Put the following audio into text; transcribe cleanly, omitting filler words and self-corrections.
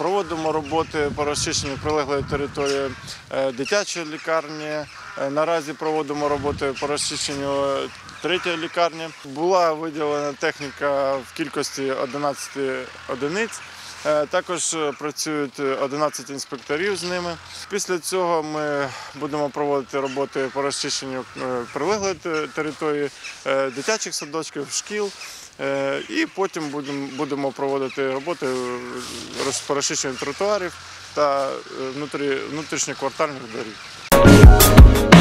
Проводимо роботи по розчищенню прилеглої території дитячої лікарні. Наразі проводимо роботи по розчищенню третьої лікарні. Була виділена техніка в кількості 11 одиниць. Також працюють 11 інспекторів з ними. Після цього ми будемо проводити роботи по розчищенню прилеглої території дитячих садочків, шкіл. І потім будемо проводити роботи по розчищенню тротуарів та внутрішньоквартальних доріг.